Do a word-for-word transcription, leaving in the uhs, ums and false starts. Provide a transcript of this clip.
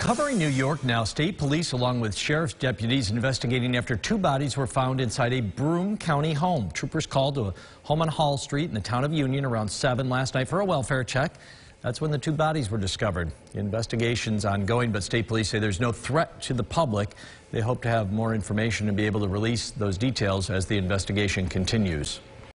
Covering New York now, state police along with sheriff's deputies investigating after two bodies were found inside a Broome County home. Troopers called to a home on Hall Street in the town of Union around seven last night for a welfare check. That's when the two bodies were discovered. The investigation's ongoing, but state police say there's no threat to the public. They hope to have more information and be able to release those details as the investigation continues.